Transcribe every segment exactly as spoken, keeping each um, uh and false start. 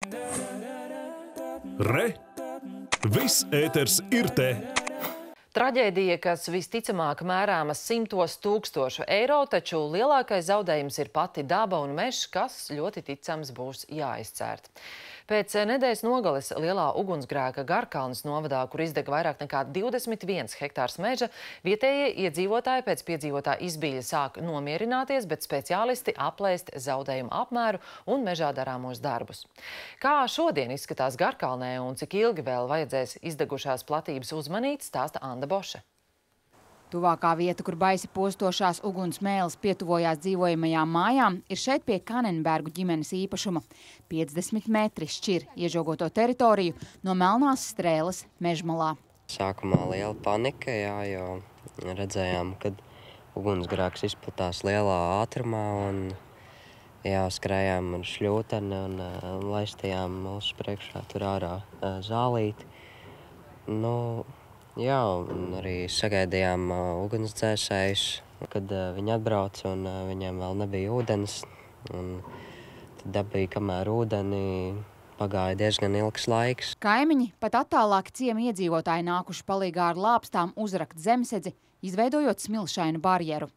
Re! Viss ēters ir te! Traģēdija, kas visticamāk mērāmas simtos tūkstošu eiro, taču lielākais zaudējums ir pati daba un mežs, kas ļoti ticams būs jāizcērt. Pēc nedēļas nogales lielā ugunsgrēka Garkalnes novadā, kur izdega vairāk nekā divdesmit viens hektārs meža, vietējie iedzīvotāji pēc piedzīvotā izbīļa sāk nomierināties, bet speciālisti aplēst zaudējumu apmēru un mežā darāmos darbus. Kā šodien izskatās Garkalnē un cik ilgi vēl vajadzēs izdegušās platības uzmanīt, stāsta Anda Boše. Tuvākā vieta, kur baisi postošās uguns mēles pietuvojās dzīvojamajām mājām, ir šeit pie Kanenbergu ģimenes īpašuma. piecdesmit metri šķir iežogoto teritoriju no Melnās Strēles mežmalā. Sākumā liela panika, jā, jo redzējām, kad ugunsgrēks izplatās lielā ātrumā un jā, skrējām ar šļūteni un uh, laistījām mūsu priekšā tur ārā uh, zālīti. Nu, jā, un arī sagaidījām uh, ugunsdzēsējus, kad uh, viņi atbrauca un uh, viņiem vēl nebija ūdens. Un tad dabīja, kamēr ūdeni pagāja diezgan ilgs laiks. Kaimiņi, pat attālāki ciema iedzīvotāji nākuši palīgā ar lāpstām uzrakt zemsedzi, izveidojot smilšainu barjeru.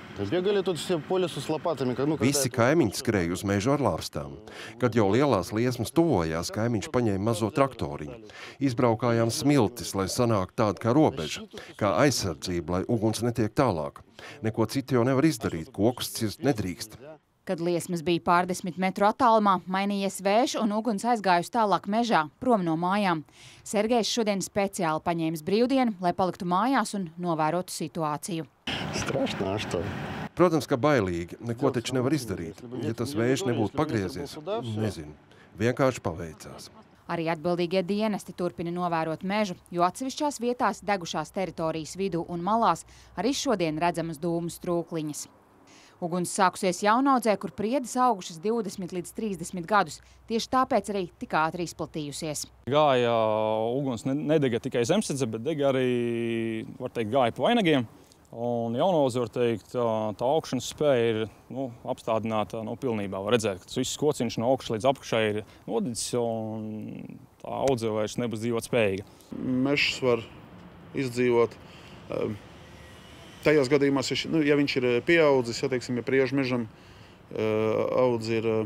Visi kaimiņi skrēja uz mežu ar lāpstām. Kad jau lielās liesmas tuvojās, kaimiņš paņēma mazo traktoriņu. Izbraukājām smiltis, lai sanāk tāda kā robeža, kā aizsardzība, lai uguns netiek tālāk. Neko citu jau nevar izdarīt, kokus cirst nedrīkst. Kad liesmas bija pārdesmit metru attālumā, mainījies vējš un uguns aizgājusi tālāk mežā, prom no mājām. Sergejs šodien speciāli paņēmis brīvdienu, lai paliktu mājās un novērotu situāciju. Protams, ka bailīgi. Neko taču nevar izdarīt. Ja tas vējš nebūtu pagriezies, nezinu. Vienkārši paveicās. Arī atbildīgie dienesti turpina novērot mežu, jo atsevišķās vietās degušās teritorijas vidū un malās arī šodien redzamas dūmu strūkliņas. Uguns sākusies Jaunaudzē, kur priedes augušas divdesmit līdz trīsdesmit gadus. Tieši tāpēc arī tik ātri izplatījusies. Gāja uguns nedega tikai zemsedze, bet dega arī, var teikt, gāja pa vainagiem. Un Jaunaudze, var teikt, tā augšanas spēja ir nu, apstādināta nu, pilnībā. Var redzēt, ka tas viss kociņš no augšas līdz apakšai ir nodidzis un tā audze vairs nebūs dzīvot spējīga. Mežs var izdzīvot tajos gadījumos, nu, ja viņš ir pieaudzis, ja, teiksim, ja priežu mežam audze ir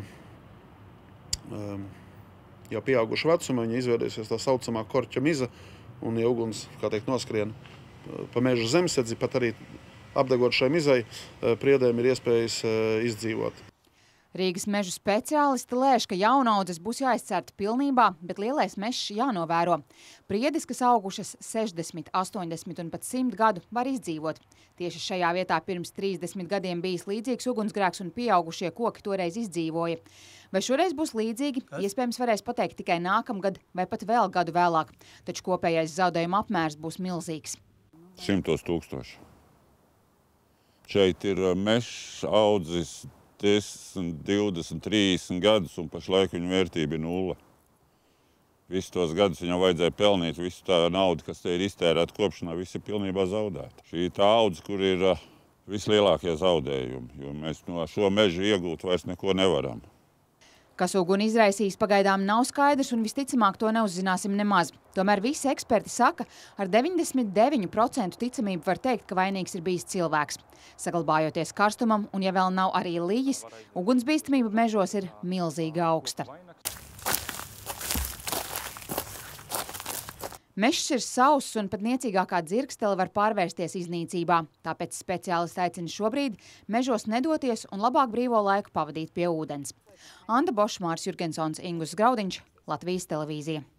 jau pieauguša vecuma, viņa izveidojusies tā saucamā korķa miza, un ja uguns, kā teikt, noskrien pa meža zemsedzi, pat arī apdegot šai mizai, priedēm ir iespējas izdzīvot. Rīgas mežu speciālisti lēš, ka jaunaudzes būs jāizcērta pilnībā, bet lielais mežs jānovēro. Priedes, kas augušas sešdesmit, astoņdesmit un pat simt gadu, var izdzīvot. Tieši šajā vietā pirms trīsdesmit gadiem bijis līdzīgs ugunsgrēks un pieaugušie koki toreiz izdzīvoja. Vai šoreiz būs līdzīgi, iespējams varēs pateikt tikai nākamgad vai pat vēl gadu vēlāk, taču kopējais zaudējuma apmērs būs milzīgs. Simtos tūkstoši. Šeit ir mežs audzis desmit, divdesmit, trīsdesmit gadus, un pašlaik viņa vērtība ir nulle. Visus tos gadus viņam vajadzēja pelnīt, visu tā naudu, kas te ir iztērēta kopšanā, viss ir pilnībā zaudēta. Šī tā audze, kur ir uh, vislielākie zaudējumi, jo mēs no šo mežu iegūt vairs neko nevaram. Kas uguni izraisīs, pagaidām nav skaidrs un visticamāk to neuzzināsim nemaz. Tomēr visi eksperti saka, ar deviņdesmit deviņu procentu ticamību var teikt, ka vainīgs ir bijis cilvēks. Saglabājoties karstumam un ja vēl nav arī lijis, ugunsbīstamība mežos ir milzīgi augsta. Mežs ir sauss un pat niecīgākā dzirkstele var pārvērsties iznīcībā. Tāpēc speciālisti aicina šobrīd mežos nedoties un labāk brīvo laiku pavadīt pie ūdens. Anda Boša, Māris Jurgensons, Ingus Graudiņš, Latvijas televīzija.